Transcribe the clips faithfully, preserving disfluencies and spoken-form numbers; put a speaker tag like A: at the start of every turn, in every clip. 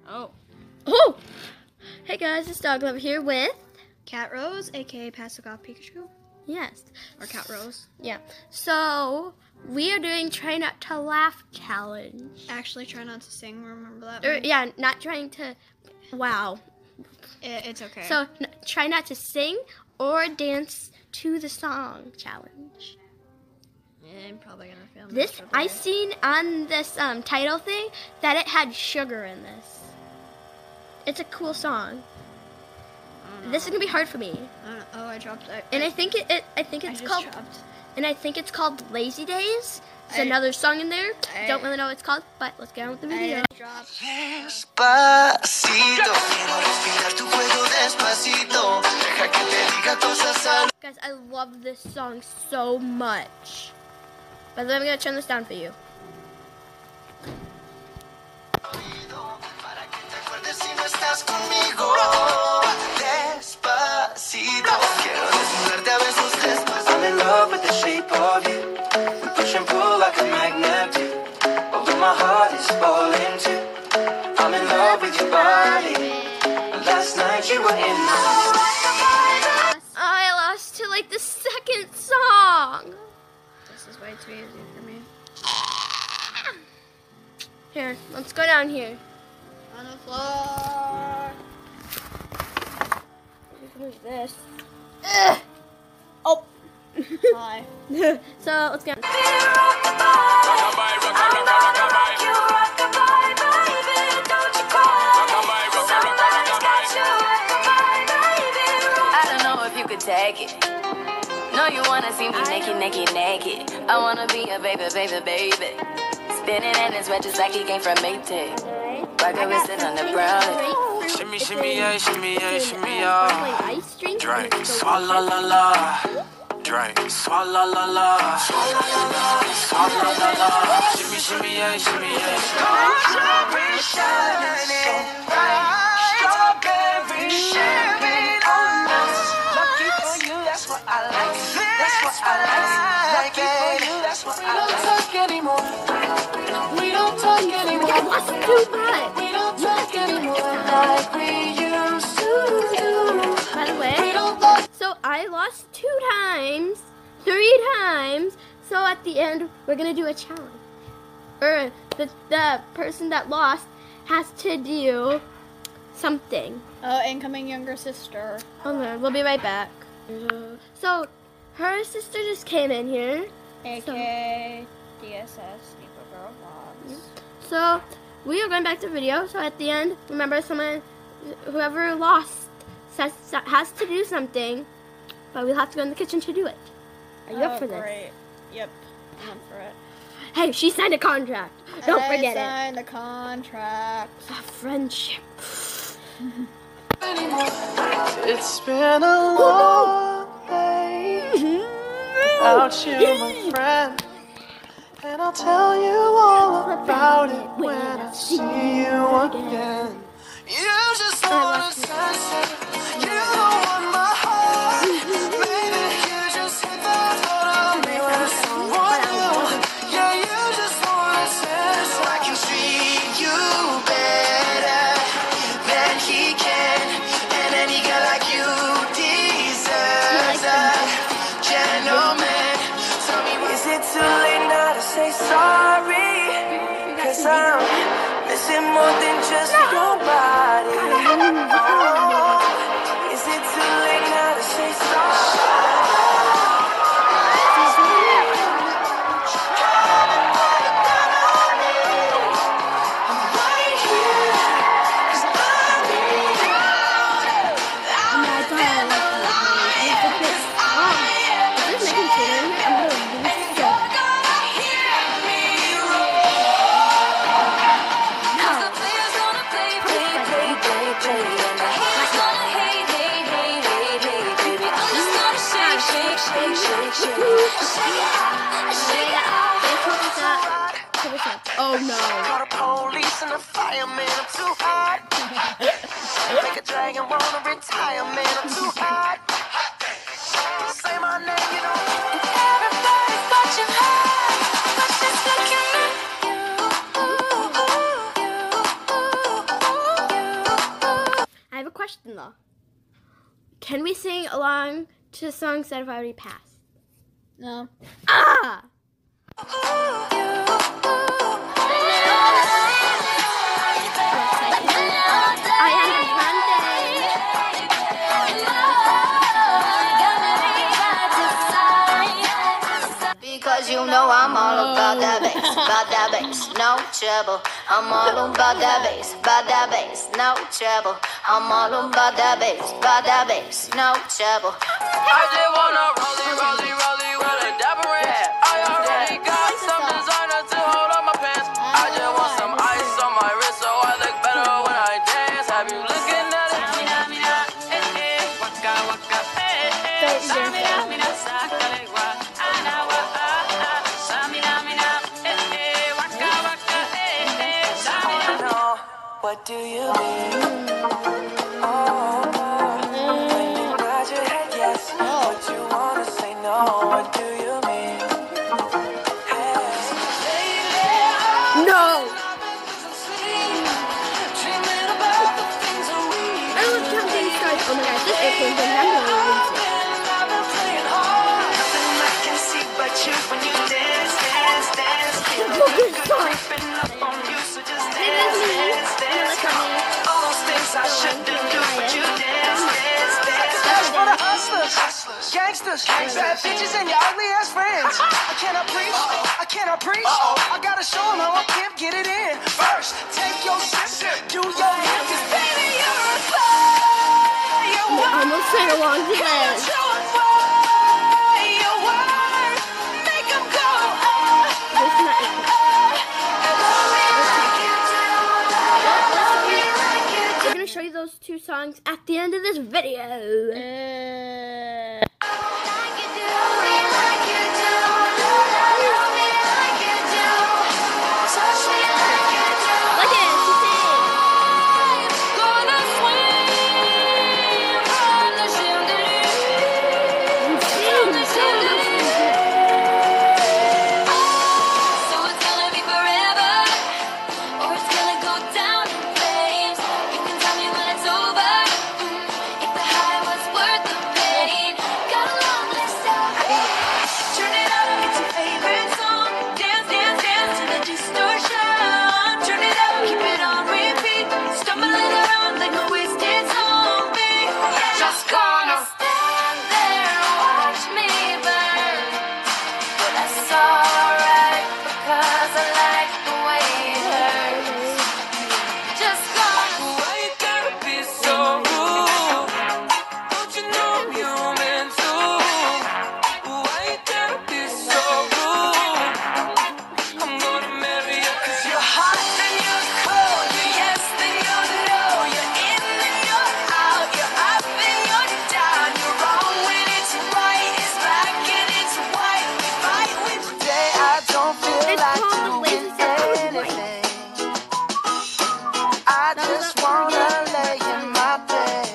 A: Oh.
B: Oh! Hey guys, it's Dog Love here with
A: Cat Rose, aka Passive Pikachu.
B: Yes.
A: Or Cat Rose.
B: Yeah. So we are doing Try Not to Laugh challenge.
A: Actually, try not to sing. Remember that?
B: Or,
A: one?
B: yeah, not trying to. Wow.
A: It, it's okay.
B: So n- try not to sing or dance to the song challenge.
A: yeah, I'm probably gonna fail.
B: This I seen on this um, title thing that it had sugar in this. It's a cool song. This is gonna be hard for me.
A: I don't know. Oh, I dropped it.
B: And I think it, it I think
A: I
B: it's
A: just
B: called
A: dropped.
B: and I think it's called Lazy Days. There's
A: I-
B: another song in there.
A: I-
B: Don't really know what it's called, but let's get on with the video.
A: I dropped.
C: Despacito, quiero respirar tu cuello despacito. Deja que te diga cosas al
B: Guys, I love this song so much. By the way, I'm gonna turn this down for you.
C: oído para que te acuerdes si no estás conmigo. Despacito, quiero desnudarte a besos despacito. I'm in love with the shape of you. We push and pull like a magnet do. Although my heart is falling too. I'm in love with your body. Last night you were in my
B: I lost to like the second song.
A: This is way too easy for me.
B: Here, let's go down here.
A: On the floor.
B: We can move this. Ugh. Oh.
A: Hi.
B: So let's get.
D: I don't know if you could take it. No, you wanna see me naked, naked, naked. I wanna be a baby, baby, baby. Spinning in his red just like he came from Maytag. Rock a wrist on the brown.
E: Shimmy, shimmy, yeah, shimmy, yeah, shimmy, yeah.
B: Ice drink.
E: Drink, swalla la la. Drink, swalla la la. Swalla la la. Shimmy, shimmy, yeah, shimmy, yeah.
C: strawberry shining bright. Strawberry champagne on us. Lucky for you, that's what I like. That's what I like. Lucky for you, that's what I like. We don't talk anymore. We don't talk anymore.
B: I lost too much.
C: We don't talk anymore like we used to do.
B: By the way,
C: We don't talk.
B: so I lost two times, three times. So at the end, we're gonna do a challenge. Or the the person that lost has to do something.
A: Oh, incoming younger sister.
B: Hold on, we'll be right back. So her sister just came in here.
A: A K D S S, Sneaker Girl Vlogs.
B: So we are going back to the video. So at the end, remember someone, whoever lost, says, has to do something, but we'll have to go in the kitchen to do it. Are you
A: Oh,
B: up for this?
A: great. Yep, I'm up for it.
B: Hey, she signed a contract. Don't
A: I
B: forget it.
A: signed the contract.
B: A friendship.
E: It's been a long day without you, my friend. And I'll tell you all about it when I see you again. You just want attention. You don't want my heart. Maybe you just hit the thought of me with someone new. Yeah, you just want attention.
C: So I can treat you better than he can. And any girl like you deserves a gentleman. Tell me, is it too late now to say sorry? Cause I'm missing more than just your body. Oh, is it too late now to say sorry? Right here, 'cause I need you.
B: Oh my god, I love this. Oh, is this making chicken in here? I'm gonna lose so
D: The players gonna play, play, play, play, play. And the haters gonna hate, hate, hate, hate, hate, baby. I'm just gonna shake, shake, shake, shake, shake. Shake it out, shake it out.
B: Oh no.
C: Call the police and the fireman, I'm too hot. Make a dragon wanna retire, man, I'm too hot. Say my name, you know.
D: Everybody's watching her, but she's looking at you.
B: question though. Can we sing along to songs that have already passed?
A: No.
B: Ah! Ariana Grande.
F: Because you know I'm all about that bass, about that bass, no trouble. I'm all about that bass, about that bass, no trouble. I'm all about that bass, about that bass, no trouble.
E: I just wanna rollie, rollie, rollie with a dapper ranch. I already got some designer to hold on my pants. I just want some ice on my wrist so I look better when I dance. Have you looking at it? Waka waka, eh eh. Samina mina sakalegwa, anawa ah ah. Samina mina, eh eh. Waka waka, eh eh. Samina no. What do you mean? Oh, when you nod your head yes, but you wanna say no. What do you mean?
B: No! I love counting stars. Oh my gosh, this airplane thing, I'm gonna release it.
E: Gangsters, bad bitches, and your ugly ass friends. I cannot preach, I cannot preach. I gotta show them how I can't get it in. First, take your sip, do your hand, 'cause baby, you're a player.
B: We almost sang along to this.
E: Show 'em why your word, make 'em go.
B: This is not it. We're gonna show you those two songs at the end of this video.
A: Uh,
B: Look at it, she's singing.
D: Gonna swim from the chandelier.
B: Sing, sing.
D: So it's gonna be forever, or it's gonna go down in flames. You can tell me when it's over, if the high was worth the pain. Got a long list of turn it up, it's your favorite song. Dance, dance, dance to the distortion. Turn it up, keep it on repeat. Stumbling around like a wasted zombie. Just gonna stand there and watch me burn. But that's alright, because I like the way it hurts. Just gonna
E: Why you gotta be so rude? Don't you know you meant to? Why you gotta be so rude? I'm gonna marry you 'cause you're hot and you're cold. You're yes then you're no. You're in and you're out. You're up and you're down. You're wrong when it's right. It's black and it's white. We fight with today. I don't feel
B: It's
E: like
B: called the Lazy
E: doing
B: Sound.
E: anything. I just wanna lay in my bed.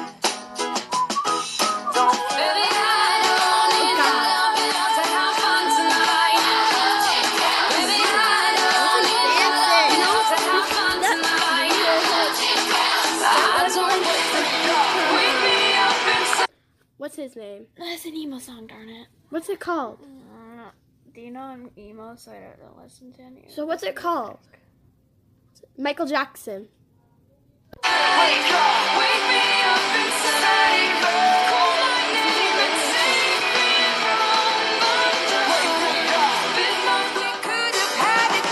E: Don't
D: Baby, I don't need your love, you know, to have fun tonight. Baby, I don't need your love, you know, to have fun tonight. I don't wake me up inside.
B: What's his name?
A: that's an emo song, darn it.
B: What's it called?
A: Uh, do you know I'm emo, so I don't listen to any?
B: So what's it called? Michael Jackson.
E: wake up.
D: Wake me up inside. Call my name and save me from the dark. Been months we could have had it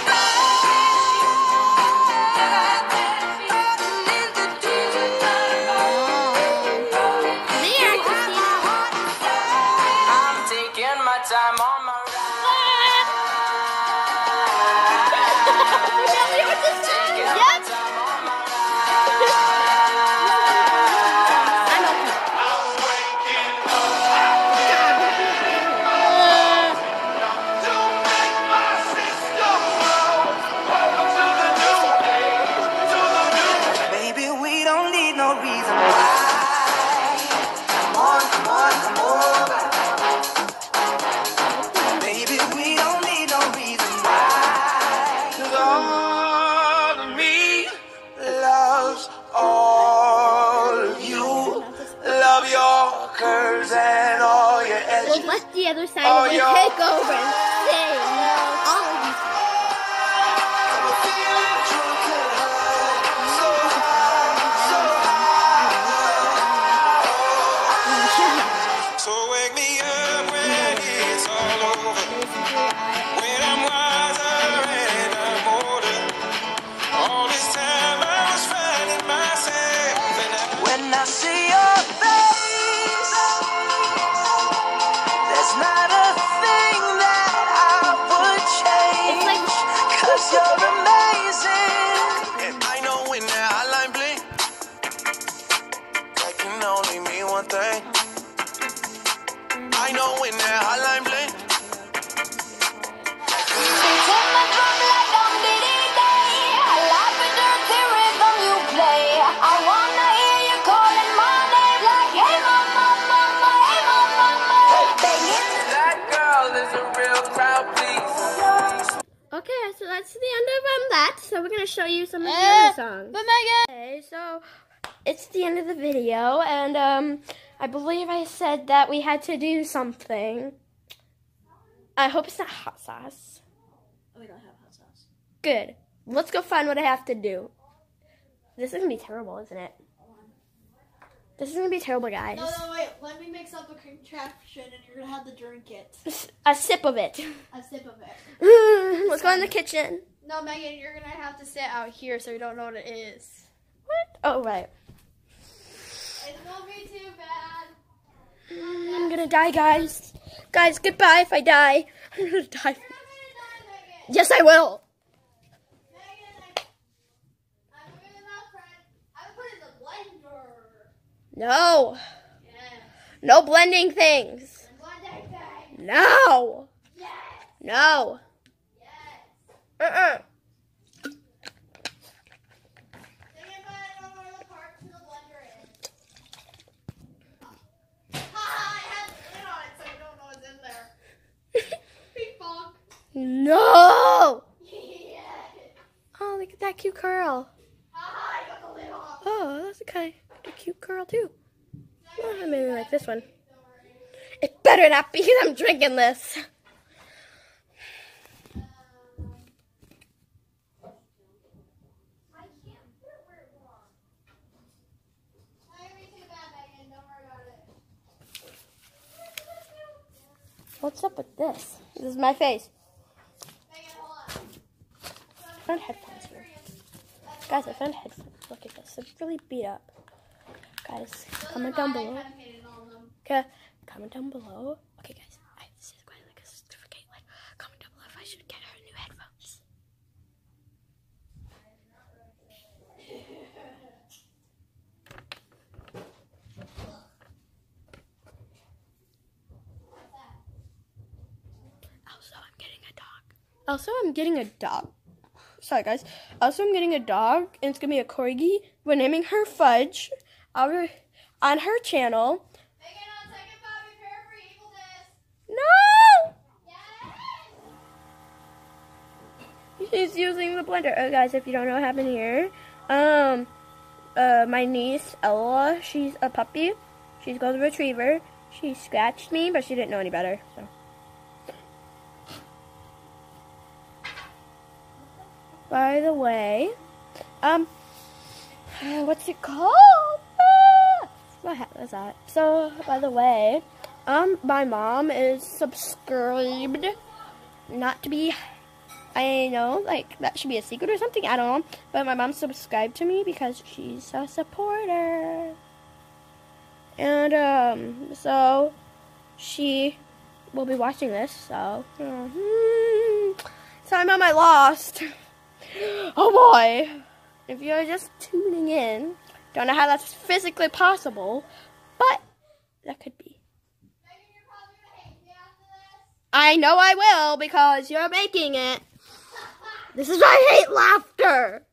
B: There, Christina.
E: I'm taking my time on my ride. Taking my
B: Yep.
E: time on my ride.
B: I know.
E: Baby, we don't need no reason why. Come on, come on, come over.
B: we'll let the other side
C: Oh,
B: of them
C: yo.
B: take over and sing all of these songs.
C: So wake me up when it's all over. When I'm wiser and I'm older. All this time I was finding myself. And I, when I see your face, there's not a thing that I would change. Cause you're amazing. And I know when that hotline bling, that can only mean one thing. I know when that hotline bling.
F: Take my drum like I'm Diddy Day. I like the dirty rhythm you play. I wanna hear you calling my name like, hey mama, mama, hey mama, mama. Bang it.
C: That girl is a real crowd, please.
B: Okay, so that's the end of um, that. So we're gonna show you some of the other songs.
A: But Megan.
B: Okay, so it's the end of the video, and um, I believe I said that we had to do something. I hope it's not hot sauce.
A: We don't have hot sauce.
B: Good. Let's go find what I have to do. This is gonna be terrible, isn't it? This is gonna be terrible, guys.
A: No, no, wait. Let me mix up a contraption and you're going to have to drink it.
B: A sip of it.
A: A sip of it.
B: Let's go in the kitchen.
A: No, Megan, you're going to have to sit out here so you don't know what it is.
B: What? Oh, right.
A: It's going to be too bad.
B: I'm gonna die, guys. Guys, goodbye if I die. I'm gonna die. Yes, I will. No. No blending things. No. No. Uh-uh. No. Oh, look at that cute curl. Oh, that's a kind of cute curl too. Oh, I maybe like this one. It better not be because I'm drinking this. What's up with this? This is my face. I found headphones here. Guys, I found headphones. Look at this. They're really beat up. Guys, comment down below. Okay, comment down below. Okay, guys, I, this is quite like a certificate. Like, comment down below if I should get her new headphones. Also, I'm getting a dog. Also, I'm getting a dog. Sorry, guys. Also, I'm getting a dog, and it's gonna be a corgi. We're naming her Fudge. Our, on her channel. No! Yes! She's using the blender. Oh, guys, if you don't know what happened here, um, uh, my niece Ella, she's a puppy. She's a golden retriever. She scratched me, but she didn't know any better. So. By the way, um, what's it called? Ah, what was that? So, by the way, um, my mom is subscribed. Not to be, I know, like, that should be a secret or something, I don't know. But my mom subscribed to me because she's a supporter. And, um, so, she will be watching this, so. Mm-hmm. Sorry, Mom, I lost. Oh boy. If you're just tuning in, don't know how that's physically possible, but that could be. I know I will because you're making it. This is why I hate laughter.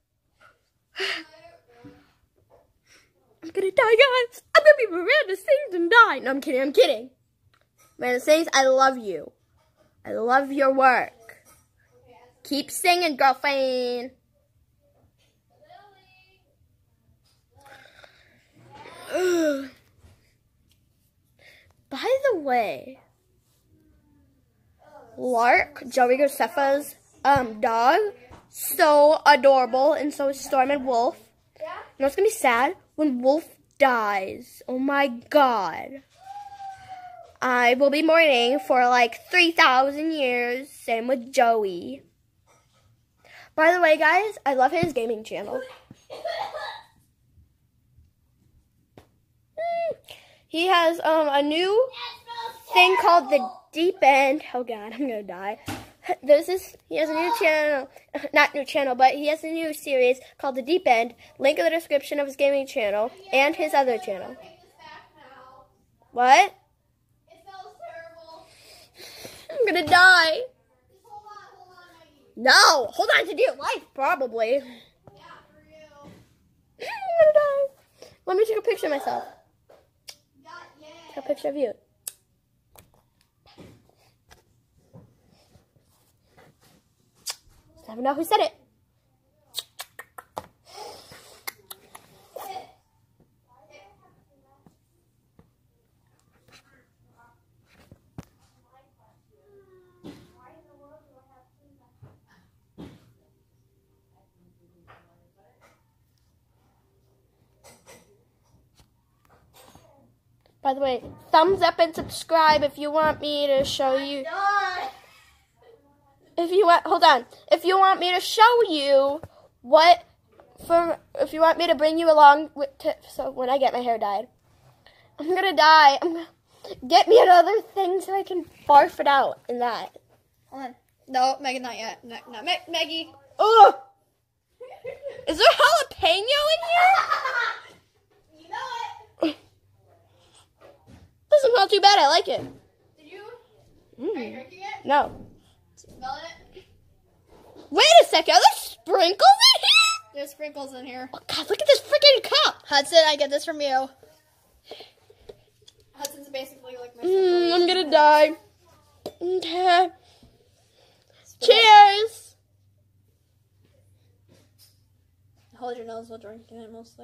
B: I'm gonna die, guys. I'm gonna be Miranda Sings and die. No, I'm kidding, I'm kidding. Miranda Sings, I love you. I love your work. Keep singing, girlfriend. By the way, Lark, Joey Graceffa's um, dog. So adorable, and so is Storm and Wolf. You know what's gonna be sad? When Wolf dies. Oh my god. I will be mourning for like three thousand years. Same with Joey. By the way, guys, I love his gaming channel. He has um, a new thing called the Deep End. Oh god, I'm gonna die. There's this, he has a new channel, not new channel, but he has a new series called The Deep End. Link in the description of his gaming channel and his other channel. What?
G: It smells terrible.
B: I'm gonna die.
G: Just hold on, hold on, Maggie.
B: No, hold on to dear life, probably.
G: Yeah, for real.
B: I'm gonna die. Let me take a picture of myself.
G: Not yet.
B: Take a picture of you. I don't know who said it. By the way, thumbs up and subscribe if you want me to show you. If you want, hold on. If you want me to show you what, for, if you want me to bring you along with, to, so when I get my hair dyed, I'm gonna die. I'm gonna get me another thing so I can barf it out in that.
A: Hold on. No, Megan, not yet. No, not Ma Maggie.
B: Ugh! Is there jalapeno in here?
G: You know it.
B: Doesn't smell too bad. I like it.
G: Did you?
B: Mm.
G: Are you drinking it?
B: No.
G: Smelling it?
B: Wait a second. Are there sprinkles in here?
A: There's sprinkles in here.
B: Oh God! Look at this freaking cup.
A: Hudson, I get this from you. Hudson's basically like my
B: Mm, I'm gonna die. Okay. Cheers.
A: Hold your nose while drinking it mostly.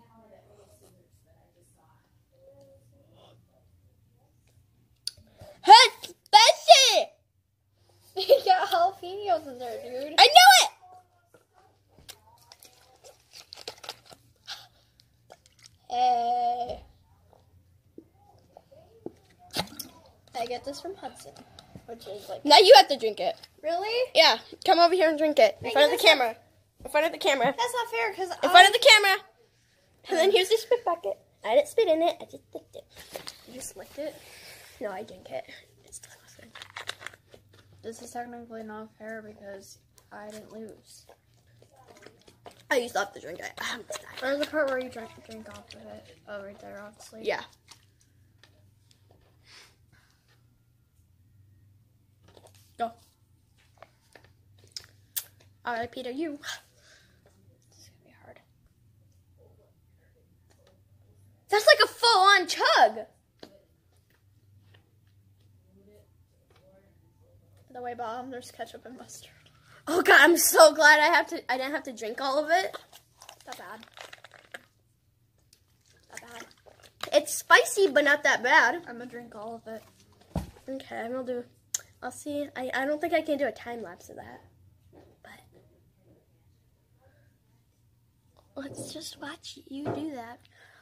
B: Hey, spicy.
A: You got jalapenos in there, dude.
B: I knew it.
A: Hey. I get this from Hudson, which is like,
B: Now you have to drink it.
A: really?
B: Yeah, come over here and drink it in
A: Wait,
B: front of the
A: that's
B: camera. In front of the camera.
A: That's not fair because
B: In front of the camera. And then here's the spit bucket. I didn't spit in it. I just licked it.
A: You just licked it.
B: No, I drank it. It's disgusting.
A: This is technically not fair because I didn't lose.
B: I used to have to drink it. I'm gonna die.
A: There's the part where you drink drink off of it. Oh, right there, obviously.
B: Yeah. Go. R I P to you.
A: This is gonna be hard.
B: That's like a full-on chug.
A: By the way, Bob, there's ketchup and mustard.
B: Oh God, I'm so glad I have to. I didn't have to drink all of it.
A: Not bad. Not bad.
B: It's spicy, but not that bad.
A: I'm gonna drink all of it.
B: Okay, I'm gonna do. I'll see. I I don't think I can do a time lapse of that. But let's just watch you do that.